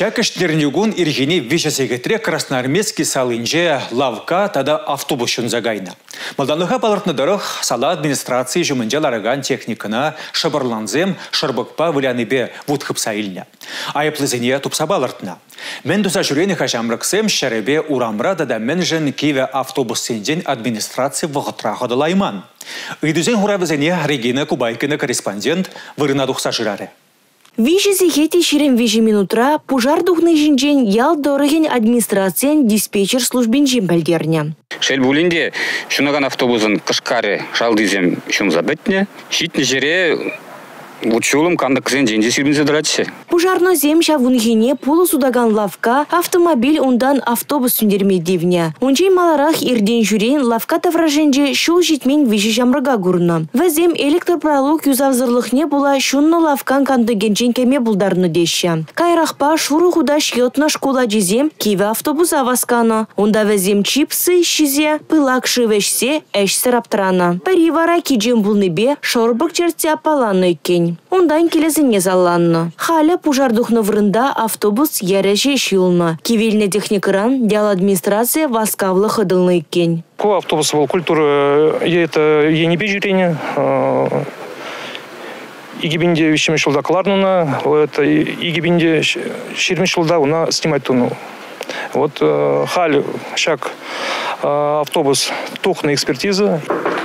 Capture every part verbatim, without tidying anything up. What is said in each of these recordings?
Шәкіштернегун иргене вешесегетре Красноармейский салынже лавка тада автобусшын загайна. Малдануха балыртны дырых сала администрации жымынжа лараган техникына шыбырланзем шырбықпа выляныбе вудхып сайылня. Айыплызыне тупса балыртна. Мен дуса жүрені хашамрықсем шәребе урамра да мен жын киве автобус сенден администрация вғытра лайман. Үйдізен хуравызыне Регина Кубайкина корреспондент вырына дұқса жырары. Вишеси хети ширем вижи минутра пожар духны жинжен ял дорогин администрациян диспетчер службин жимбелгерня. Шел булинде шунаган автобусын кышкары шалдызем шум забетне, щитне жере учулым кандак кзен деньги сирбинзе драчse. Пожарно земша вунгине полусудаган лавка автомобиль ундан автобус сүндермедивня. Унчей маларах ирден жүрен лавка тавраженже шул житмен вижи жамрага гурна. Вазем электропролог юзавзырлыхне була шунны лавкан кандыгенчен кеме булдарны деща. Кайрахпа шуру худа шьетна школа жезем киве автобус аваскана. Унда вазем чипсы шизе пылак шивешсе эш сараптырана. Паривара киджем булныбе шорбык черте апаланы кен. Ондан келезіне залланны. Халя пожар духны врында автобус яреже шилны. Кивельне техникыран дял администрация васкавлы хыдылны кен. Ко автобус был культура, это я не бежирение. Игибинде вещами шелда кларнуна, это игибинде ширми шелда уна снимать туну. Вот халь шаг автобус тухна экспертиза.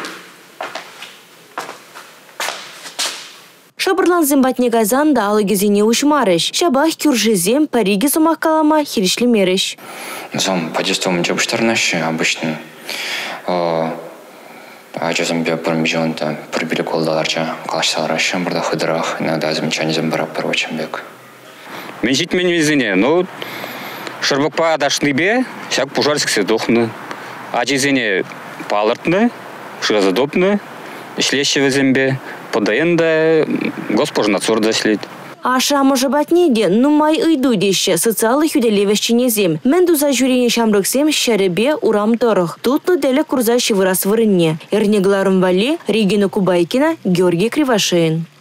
Шабырланзем батне газанда алыгезине ушмарыш. Шабах кюржезем париги сумах калама хиришлемерыш. Зам подействовал джобштарнаш обычно. А часом бе промежонта прибили колдаларча калашсаларашам бурда хыдрах иногда замечание замбарап первочем бек. Менжит мен везене, ну шарбакпа дашныбе, всяк пожарский дохны. А жезене палыртны, ширазадопны, шлеще везембе. Подаенда госпожнадзор заслед. Аша може батнеде, ну май ыйду деше социалы хюделевещенезем. Мен дуза жюрине шамрыксем шәребе урам торых. Тутны деле курзащи вырас вырынне. Эрнегларым вали Регина Кубайкина, Георгий Кривошеин.